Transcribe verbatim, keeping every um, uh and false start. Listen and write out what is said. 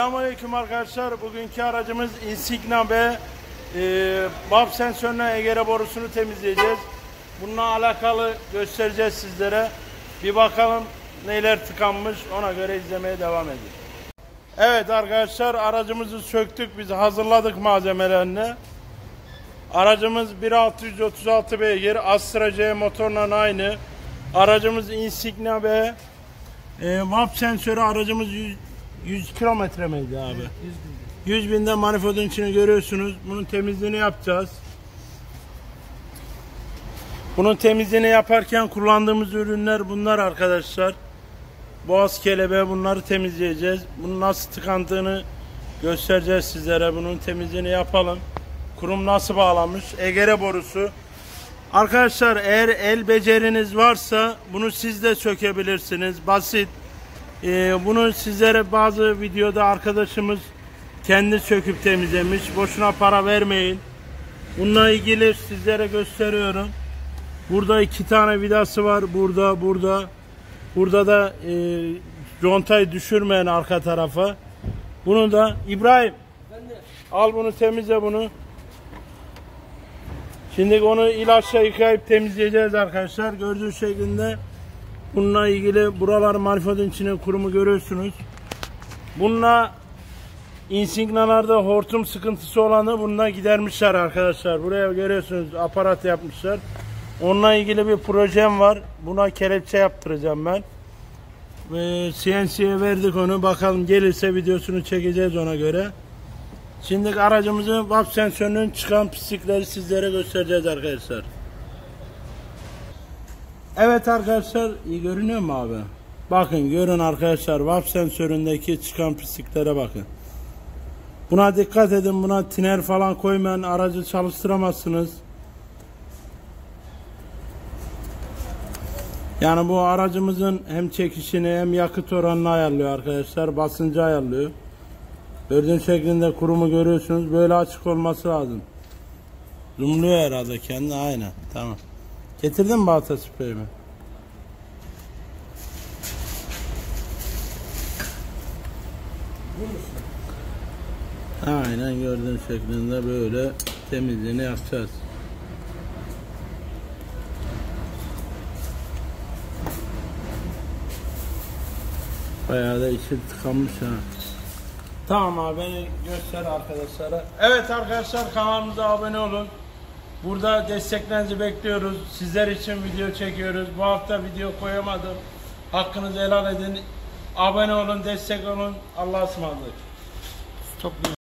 Selamünaleyküm arkadaşlar. Bugünkü aracımız Insignia B. E, B A P sensörüne egere borusunu temizleyeceğiz. Bununla alakalı göstereceğiz sizlere. Bir bakalım neler tıkanmış, ona göre izlemeye devam edin. Evet arkadaşlar, aracımızı söktük, biz hazırladık malzemelerini. Aracımız bir altı yüz otuz altı beygir, Astra C motorla aynı. Aracımız Insignia B. E, B A P sensörü aracımız yüz kilometre miydi abi? yüz binde manifoldun içini görüyorsunuz. Bunun temizliğini yapacağız. Bunun temizliğini yaparken kullandığımız ürünler bunlar arkadaşlar. Boğaz kelebeği, bunları temizleyeceğiz. Bunun nasıl tıkandığını göstereceğiz sizlere. Bunun temizliğini yapalım. Kurum nasıl bağlamış? Egere borusu. Arkadaşlar eğer el beceriniz varsa bunu siz de sökebilirsiniz. Basit. Ee, bunu sizlere bazı videoda arkadaşımız kendi söküp temizlemiş. Boşuna para vermeyin. Bununla ilgili sizlere gösteriyorum. Burada iki tane vidası var. Burada, burada. Burada da e, contayı düşürmeyen arka tarafa. Bunu da İbrahim al bunu, temizle bunu. Şimdi onu ilaçla yıkayıp temizleyeceğiz arkadaşlar. Gördüğünüz şeklinde. Bununla ilgili buralar manifoldun içine kurumu görüyorsunuz. Bununla Insignia'larda hortum sıkıntısı olanı bununla gidermişler arkadaşlar. Buraya görüyorsunuz, aparat yapmışlar. Onunla ilgili bir projem var. Buna kelepçe yaptıracağım ben. Ve C N C'ye verdik onu. Bakalım gelirse videosunu çekeceğiz ona göre. Şimdi aracımızın B A P sensörünün çıkan pislikleri sizlere göstereceğiz arkadaşlar. Evet arkadaşlar, iyi görünüyor mu abi? Bakın, görün arkadaşlar, B A P sensöründeki çıkan pisliklere bakın. Buna dikkat edin, buna tiner falan koymayın, aracı çalıştıramazsınız. Yani bu aracımızın hem çekişini hem yakıt oranını ayarlıyor arkadaşlar, basıncı ayarlıyor. Gördüğünüz şeklinde kurumu görüyorsunuz, böyle açık olması lazım. Zoomluyor herhalde kendi, aynen, tamam. Getirdin mi balta spreyimi? Aynen, gördüğünüz şeklinde böyle temizliğini yapacağız. Bayağı da içi tıkanmış ha. Tamam abi, beni göster arkadaşlara. Evet arkadaşlar, kanalımıza abone olun. Burada desteklerinizi bekliyoruz. Sizler için video çekiyoruz. Bu hafta video koyamadım. Hakkınızı helal edin. Abone olun, destek olun. Allah'a ısmarladık. Çok